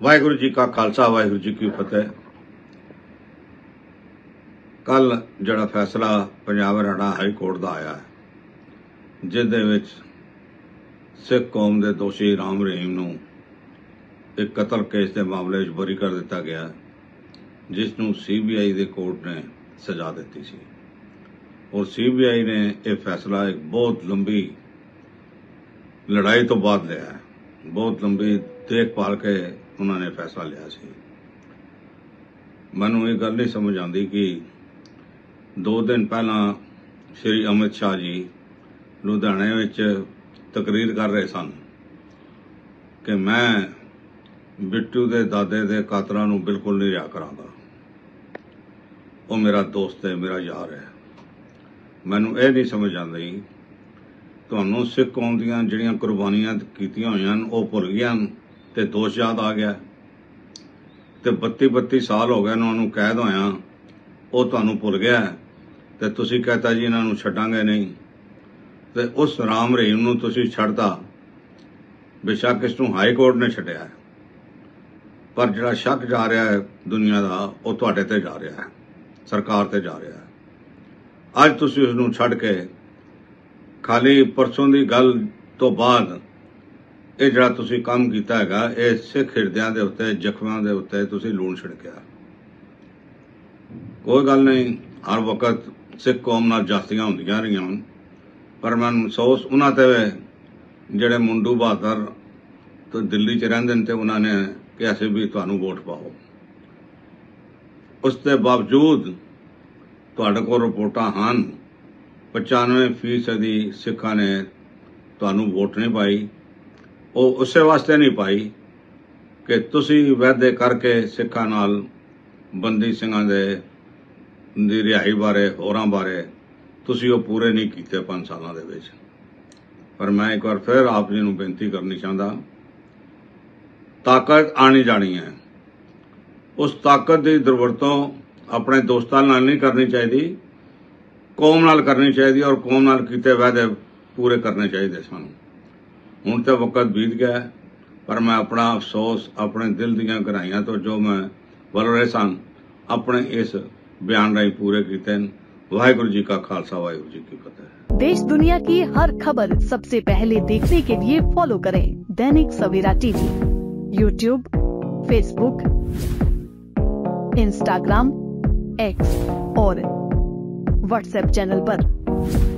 वाहिगुरू जी का खालसा वाहिगुरू जी की फतेह। कल जिहड़ा फैसला पंजाब हरियाणा हाई कोर्ट का आया है जिहदे विच सिख कौम के दोषी राम रहीम नूं एक कतल केस के मामले में बरी कर दिता गया, जिसनूं CBI के कोर्ट ने सजा दी सी। और CBI ने यह फैसला एक बहुत लंबी लड़ाई तो बाद लिया है, बहुत लंबी देखभाल के उन्होंने फैसला लिया सी। मैनूं ये गल नहीं समझ आती कि 2 दिन पहला श्री अमित शाह जी लुधियाने विच तकरीर कर रहे सन कि मैं बिट्टू के दादे के कातलों नूं बिल्कुल नहीं रिहा करांगा, वो मेरा दोस्त है, मेरा यार है। मैनूं यह नहीं समझ आती तुहानूं सिख कौम दीयां जिहड़ियां कुर्बानियां कीतियां होईयां वो भुल गईयां ते दोष याद आ गया ते 32 साल हो गए उन्होंने कैद होया, वो तुहानूं भुल गया ते तुसीं कहता जी इन्हां नूं छड्डांगे नहीं। ते उस राम रहीम नूं तुसीं छड्डता, बेशक इसनूं हाई कोर्ट ने छड्डिया है, पर जिहड़ा शक जा रहा है दुनिया का वो तुहाडे ते जा रहा है, सरकार ते जा रहा है। अज तुसीं उसनूं छड्ड के खाली परसों की गल तो बाद ये जिहड़ा तुसीं काम कीता हैगा ये सिख हिरदियां दे उत्ते जख्मां दे उत्ते तुसीं लूण छिड़किया। कोई गल नहीं, हर वक्त सिख कौम नाल जास्तियां होंदियां रहियां, पर मैं अफसोस उन्हां ते जिहड़े मुंडू बहादुर तो दिल्ली च रहिंदे ने ते उन्होंने कि असीं भी तुहानूं वोट पाओ। उसके बावजूद तुहाडे कोल रिपोर्टां हन 95% सिखां ने तुहानूं वोट नहीं पाई। वो उस वास्ते नहीं पाई कि तुसीं वायदे करके सिखां नाल बंदी सिंघां दी रिहाई बारे होरां बारे तुसीं वो पूरे नहीं कीते 5 सालां दे विच। पर मैं एक बार फिर आप जी नूं बेनती करनी चाहता, ताकत आनी जानी है, उस ताकत की दुरवरतों अपने दोस्तां नाल नहीं करनी चाहिए, कौम नाल करनी चाहिए और कौम नाल कीते वायदे पूरे करने चाहिए सन। हुण तो वक्त बीत गया, पर मैं अपना अफसोस अपने दिल दीयां गहराइयां तो जो मैं वल रहे सन अपने इस बयान राहीं पूरे कीते। वाहिगुरू जी का खालसा वाहिगुरू जी की फतेह। देश दुनिया की हर खबर सबसे पहले देखने के लिए फॉलो करें Dainik Savera TV, YouTube, Facebook, Instagram, X और WhatsApp चैनल पर।